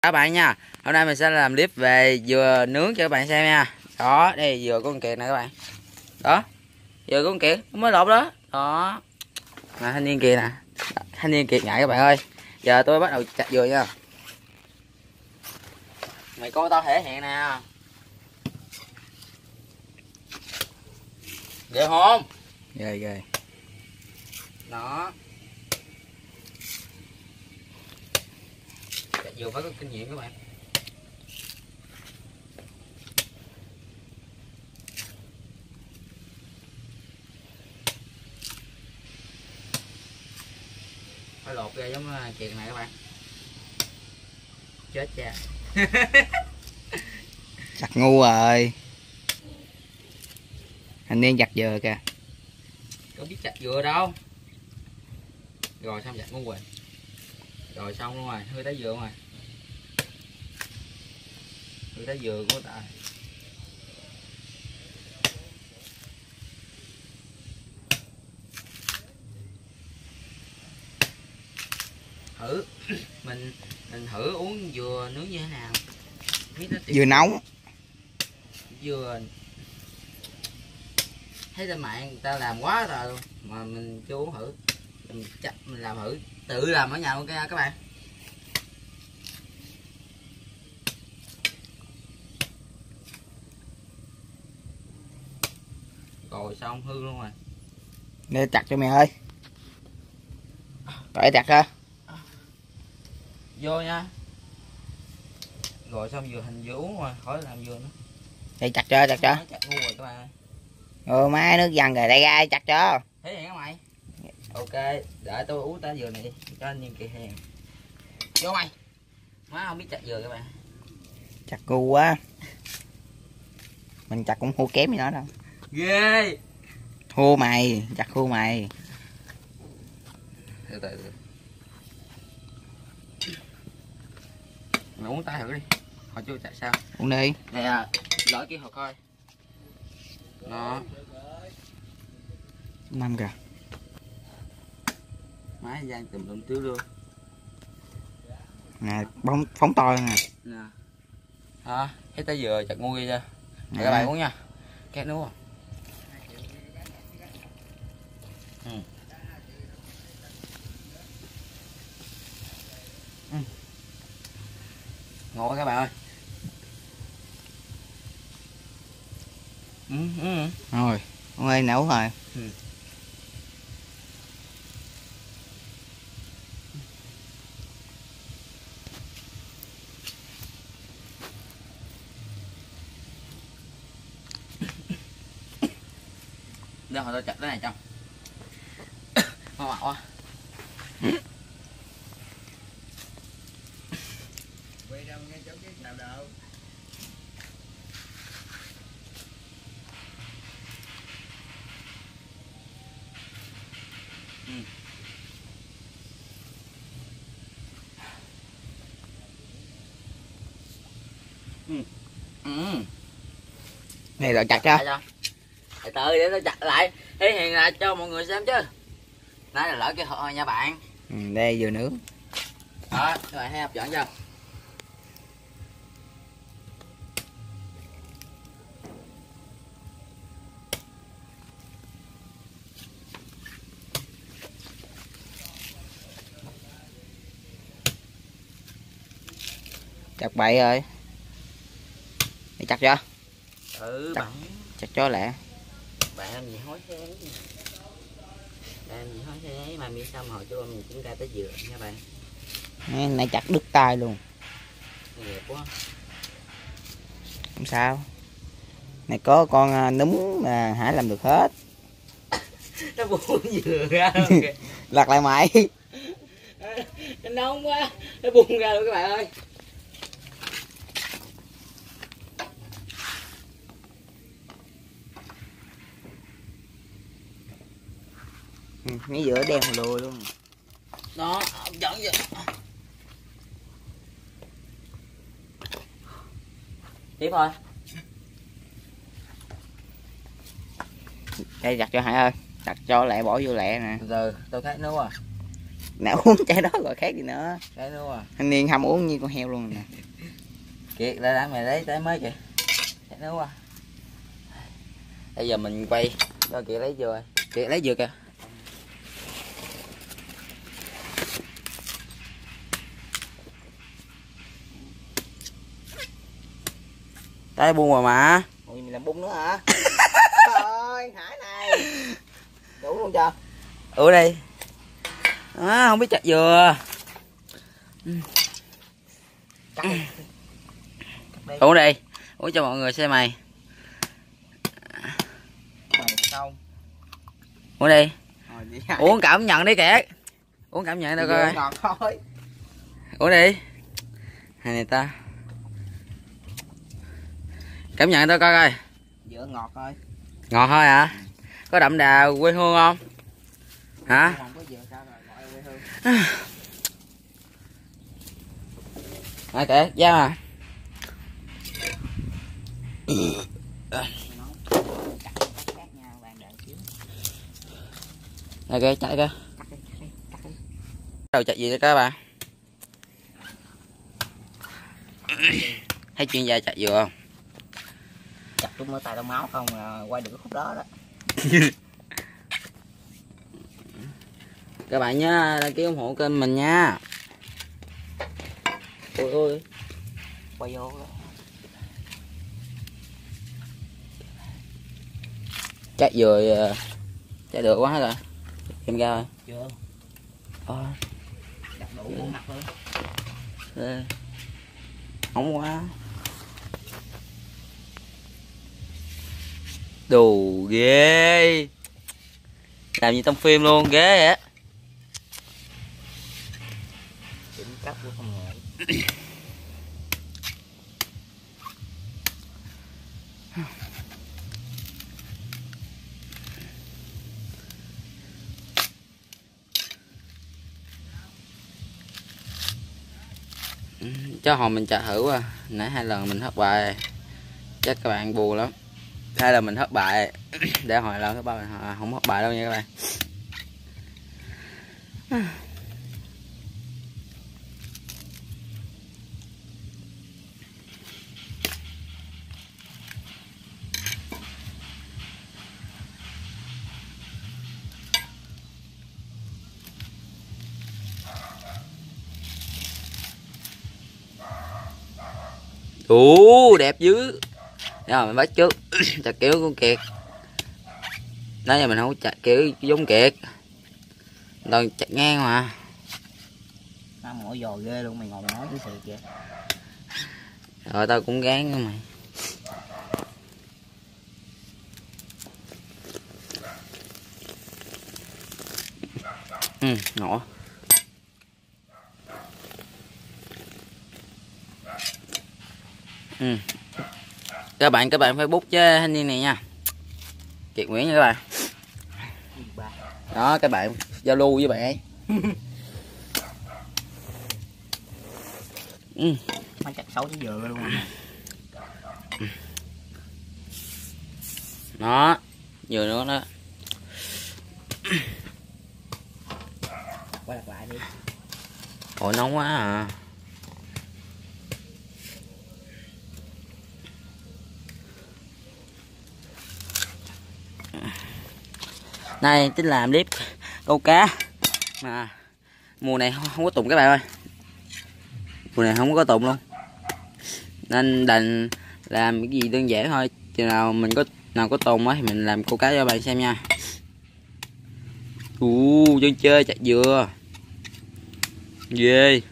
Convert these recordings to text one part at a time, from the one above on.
Các bạn nha, hôm nay mình sẽ làm clip về dừa nướng cho các bạn xem nha. Đó, đây dừa của con Kiệt nè các bạn. Đó, dừa của con Kiệt mới lột đó. Đó, là thanh niên Kiệt nè. Thanh niên Kiệt ngại các bạn ơi. Giờ tôi bắt đầu chặt dừa nha. Mày coi tao thể hiện nè. Ghê không? Ghê ghê. Đó. Chặt dừa phải có kinh nghiệm các bạn. Phải lột ra giống Kiệt này các bạn. Chết cha. Chặt ngu rồi. Thanh niên chặt dừa kìa. Có biết chặt dừa đâu. Rồi xong chặt ngu rồi. Rồi xong luôn rồi, hơi tới dừa rồi. Hơi tới dừa của ta. Thử mình thử uống dừa nướng như thế nào. Biết nó Dừa nóng. Dừa thấy trên mạng người ta làm quá rồi luôn mà mình chưa uống thử. Mình làm thử, tự làm ở nhà luôn các bạn. Rồi xong hư luôn rồi. Để chặt cho mày ơi. Phải chặt ha. Vô nha. Rồi xong vừa thành vừa uống rồi, khỏi làm vừa nữa. Đây chặt cho. Chặt ngu rồi các bạn ơi. Rồi má nước dần rồi, đây ra chặt cho. Thế hiện các mày. Ok, để tôi uống trái dừa này đi, cho anh Nhiên Kiệt hèn. Vô mày. Má không biết chặt dừa các bạn. Chặt ngu quá. Mình chặt cũng thua kém gì nó đâu. Ghê. Thua mày, chặt thua mày. Từ từ. Mày uống tay thử đi. Hồi chưa chặt sao? Uống đi. Nè à, lỡ kia hồi coi. Đó. Năm kìa. Má Giang tùm lum tứ luôn. Nè, phóng to nè. Nè. Đó, thấy tới dừa chặt ngu chưa? Để các bạn uống nha. Két nước. Ngon quá các bạn ơi. Rồi, ông ơi nấu rồi. Để hồi tôi chặt cái này cho. Ngon mặn quá. Này rồi chặt cho. Từ từ để tôi chặt lại thể hiện lại cho mọi người xem chứ. Nãy là lỡ cái hồi nha bạn. Đây dừa nướng. Đó, các bạn thấy hấp dẫn chưa? Chặt bậy rồi. Để chặt cho. Bạn. Chặt cho lẹ. Bạn làm gì hối thế? Làm gì hối thế mà miếng xong hồi cho mình kiểm tra tới dừa nha bạn. Nãy chặt đứt tay luôn. Đẹp quá. Không sao. Này có con núm là Hải làm được hết. Nó buông dừa ra luôn kìa. Lật lại mày. Nó nóng quá. Nó buông ra luôn các bạn ơi. Miếng dừa đen hồ lùi luôn. Đó, dẫn vậy. Tiếp thôi. Đây chặt cho Hải ơi. Chặt cho lẹ, bỏ vô lẹ nè. Từ từ, tôi thấy nó à. Nào uống chai đó rồi khác gì nữa. Đấy luôn à. Thanh niên không uống như con heo luôn nè. Kiệt lại đã mày lấy tới mới kìa. Đấy đúng à. Bây giờ mình quay cho Kiệt lấy dừa. Kiệt lấy dừa kìa. Tới buông rồi mà. Ôi mày làm bún nữa hả? Trời Hải này. Đủ luôn chưa? Ủa đây. Không biết chặt dừa. Cắt đi. Uống đi. Uống cho mọi người xem mày. Rồi xong. Uống đi. Rồi đi. Uống cảm nhận đi kìa. Uống cảm nhận đâu coi. Ngọt thôi. Uống đi. Hai này ta. Cảm nhận tôi coi coi. Dừa ngọt thôi. Ngọt thôi hả? Có đậm đà quê hương không? Hả? Không có dừa sao rồi gọi quê hương. Nói kìa, giao à. Đây kìa, chạy kìa. Đầu chạy gì đó các bạn? Thấy chuyên gia chạy dừa không? Chặt trúng ở tay tao máu không là quay được cái khúc đó đó. Các bạn nhớ đăng ký ủng hộ kênh mình nha. Ôi ôi. Quay vô đó. Chắc dừa chắc được quá rồi. Em ra rồi. Chưa. Ôi. Đặt đủ 4 mặt luôn. Đây. Nóng quá. Đồ ghê. Làm như trong phim luôn, ghê vậy. Đỉnh cấp của công nghệ. Cho hồi mình chạy thử qua. Nãy 2 lần mình thất bại. Chắc các bạn buồn lắm. 2 lần mình thất bại. Để hồi lần các bạn không thất bại đâu nha các bạn. Đẹp dữ. Rồi mình bắt trước. Chặt kiểu con Kiệt. Đó giờ mình không chặt kiểu giống Kiệt. Toàn chặt ngang mà. Nó mỏi giò ghê luôn, mày ngồi mày nói cái sự kìa. Rồi tao cũng gán nữa mày. Ngộ. Các bạn Facebook chứ thanh niên này nha. Kiệt Nguyễn nha các bạn. Đó các bạn giao lưu với bạn ấy. Nó chặt xấu cái dừa luôn. Đó, dừa nữa đó. Quay lại đi. Ôi nóng quá à. Đây tính làm clip câu cá mà mùa này không có tùng các bạn ơi, mùa này không có tùng luôn nên đành làm cái gì đơn giản thôi. Chừng nào mình có tùng á thì mình làm câu cá cho bạn xem nha. Dân chơi chặt dừa ghê.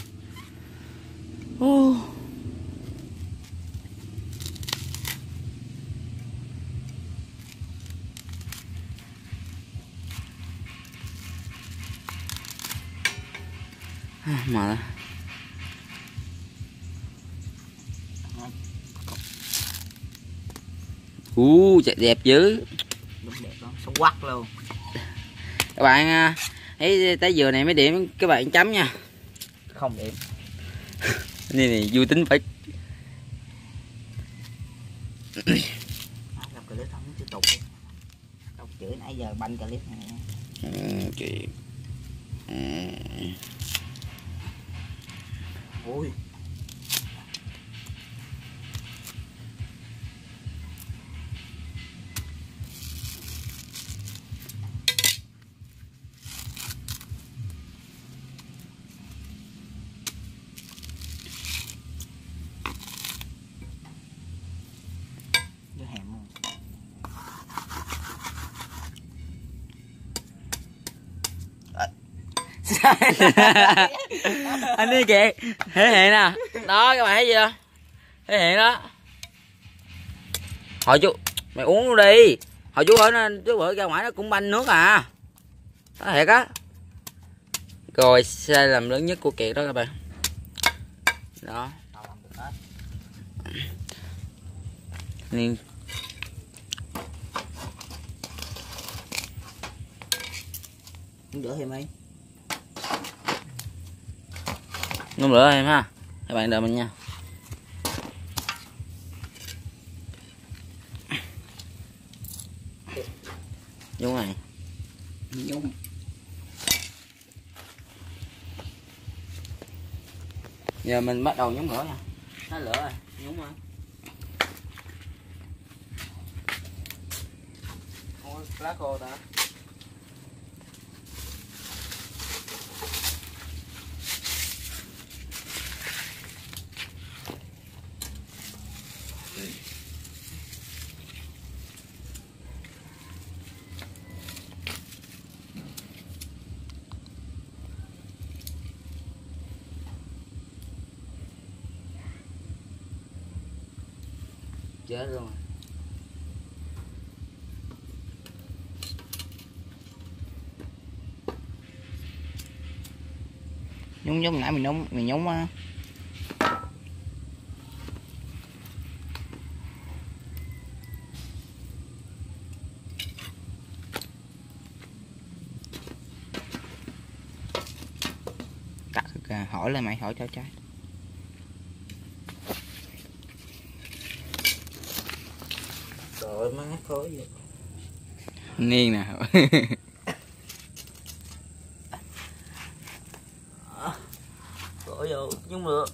Mà chạy đẹp dữ. Đúng đẹp lắm, xấu quắc luôn. Các bạn thấy trái dừa này mấy điểm các bạn chấm nha. Không điểm. Này vui tính phải. Làm clip không tiếp tục. Tao chửi nãy giờ banh clip này. Chị Ui. Anh đi kìa, thể hiện nè, đó các bạn thấy chưa, thể hiện đó. Hồi chú mày uống luôn đi, hồi chú hỏi nó chú bữa ra ngoài nó cũng banh nước à, đó thiệt á. Rồi sai lầm lớn nhất của Kiệt đó các bạn, đó nên Không rửa thêm ấy. nung lửa em ha, các bạn đợi mình nha. Đúng rồi, Nhúng. giờ mình bắt đầu nhúng lửa nha, nó lửa rồi, nhúng rồi. Ôi, lá khô ta. Chết luôn rồi. Nhúng giống nãy mình nhúng á. Cắt hỏi lên mày, hỏi cho trái. Trời má khói vậy. Niên nè. Khói vô nhúng lửa.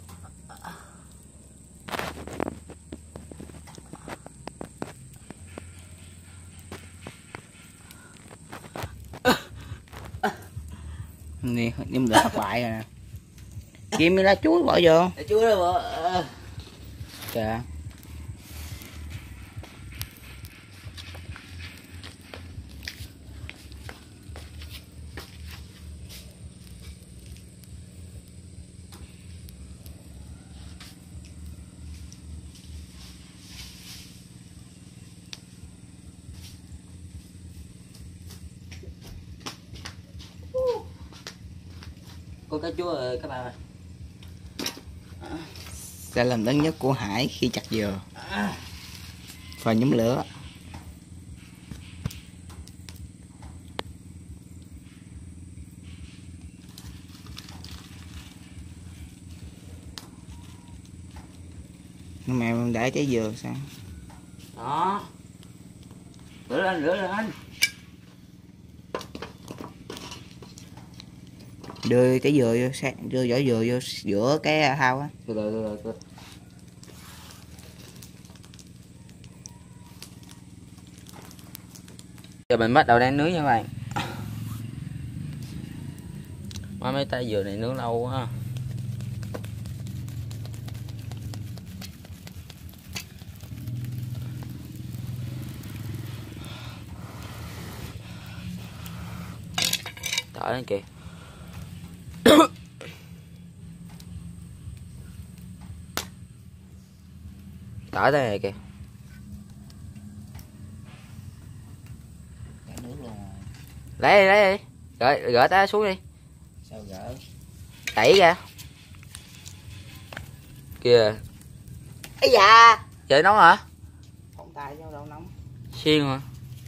Niên nhúng lửa thất bại rồi nè. Kiếm lá chuối bỏ vô. Để chuối đâu bỏ. Kìa. Có cá chúa rồi các bạn ơi. Sai lầm lớn nhất của Hải khi chặt dừa và nhúng lửa. Nhưng mà em để trái dừa sao? Đó. Lửa lên, lửa lên. Đưa trái dừa vô, đưa vỏ dừa vô giữa cái thau á. Từ từ. Giờ mình bắt đầu đang nướng nha các bạn. Mấy tay dừa này nướng lâu quá. Đợi lên kìa. Đợi đây này kìa. Nước luôn rồi. Lấy đi. Gỡ tay xuống đi. Sao gỡ? Đẩy ra. Kìa. Ây da. Trời nóng hả? Không tay chứ đâu nóng. Xiên hả?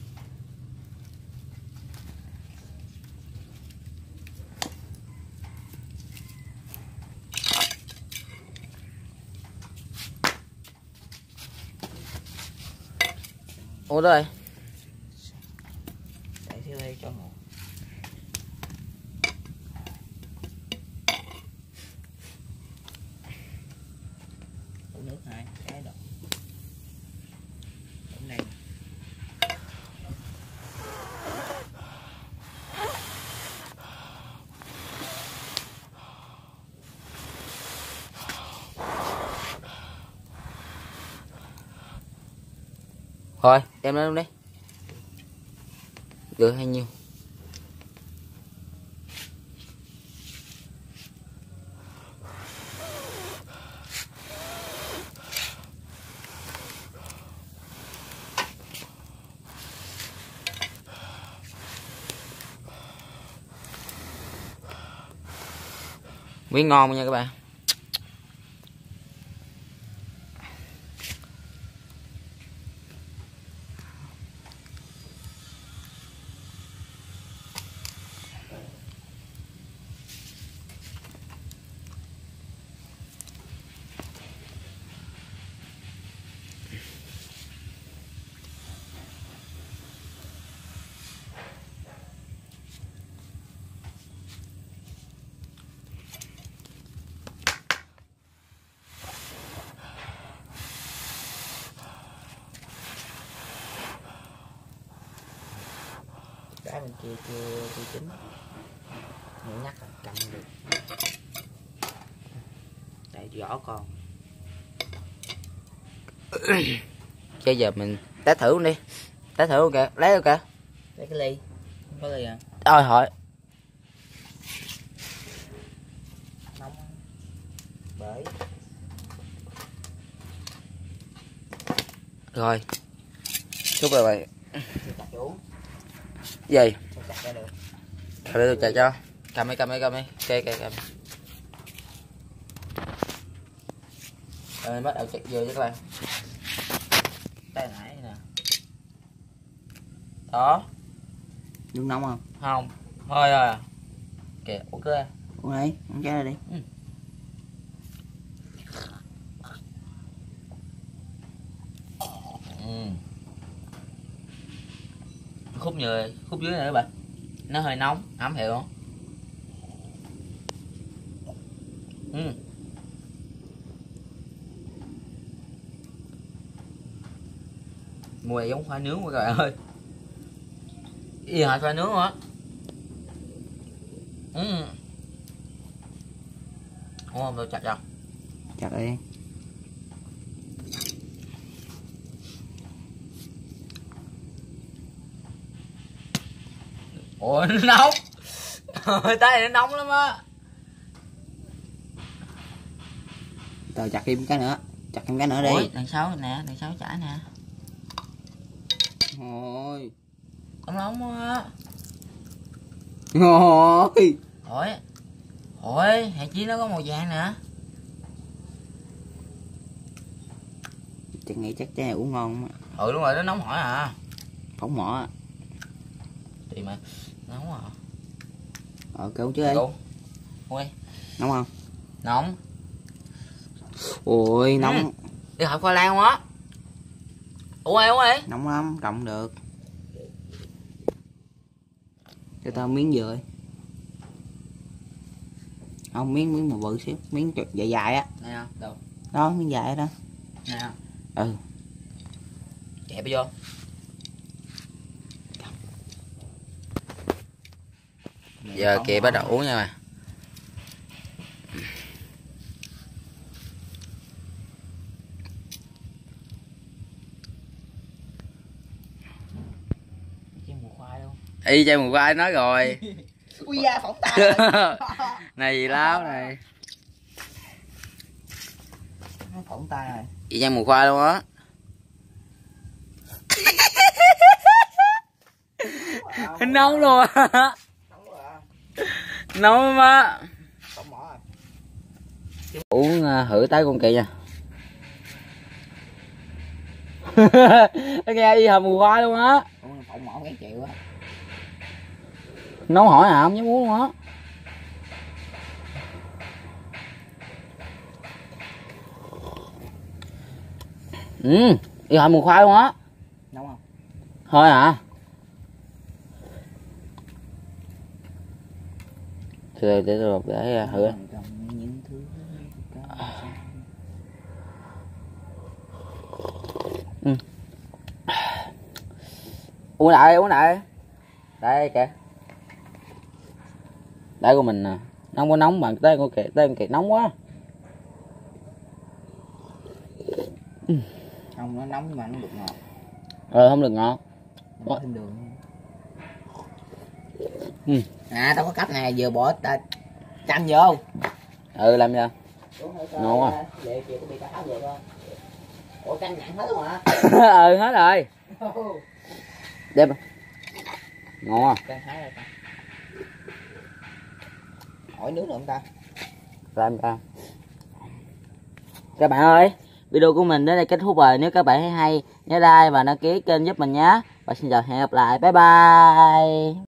Ủa đây. Để thiếu đây cho một. đổ nước hai cái đổ đây. Thôi đem lên luôn đi. Được hay nhiêu. Miếng ngon nha các bạn. Cái bên kia chưa chín, nhẹ nhắc là cầm được. Đây vỏ còn. Chứ giờ mình test thử luôn đi. Test thử luôn kìa, lấy luôn kìa. Lấy cái ly, không có ly à? Thôi hỏi. Nóng bởi. Rồi. Xúc rồi bạn. Chặt uống. Gì? Chặt ra được. Để tôi chặt cho. Cầm đi. Kê cầm. Rồi bắt đầu chặt dừa cho các bạn. Tay nãy nè. Đó. Nước nóng không? Không. Thôi rồi à. Kìa, ok. Uống đi, uống cái ra đi. Khúc dưới này các bạn, nó hơi nóng, ấm hiểu không? Mùi này giống khoai nướng quá các bạn ơi, y hệt khoai nướng á. Không, tôi chặt cho. Chặt đi. Ủa nó nóng. Tay nó nóng lắm á. Rồi chặt thêm cái nữa. Chặt thêm cái nữa đi. Ủa, đằng sau nè, đằng sau chảy nè. Ôi. Nóng nóng á. Ôi. Ôi, hạt chí nó có màu vàng nè. Chắc nghĩ chắc chắn uống ngon á. Ừ đúng rồi, nó nóng hổi à. Phóng mỏ á. Thì mà nóng à. Kêu chứ đi. Ui. Nóng không? Nóng. Ôi nóng. Đi học khoai lang không á. Uống đi. Nóng lắm, cộng được. Cho tao miếng dừa. Không, miếng mà bự xíu, miếng dài dài á. Nè không? Đâu? Đó, miếng dài đó. Nè không? Ừ. Kẹp vô. Giờ kìa bắt đầu uống nha mà. Y chai mùi khoai nói rồi. Ui da, phỏng tay. Này gì láo này. Phỏng tay rồi. Y chai mùi khoai luôn á. Nóng luôn á. Nóng lắm á. Uống thử tới con kìa nha. Nghe y hầm mùi khoai luôn á. Phỏng mỏ cái chịu á. Nấu hỏi à, không dám uống luôn á. Y hầm mùi khoai luôn á. Nóng không? Thôi à. Để thử. uống lại. Đây kìa. Đây của mình nè. Nó không có nóng bằng tới con Kiệt nóng quá. Không, nó nóng nhưng mà nó được ngọt. Không được ngọt. Bỏ thêm đường. Tao có cách này, vừa bỏ chanh vô. Làm cho ngon à. Ủa canh nặng hết rồi hả? Hết rồi. Đem ngon à. Canh hết rồi ta. Hỏi nước nữa không ta? Làm sao các bạn ơi, video của mình đến đây kết thúc rồi. Nếu các bạn thấy hay nhớ like và đăng ký kênh giúp mình nhé. Và xin chào, hẹn gặp lại, bye bye.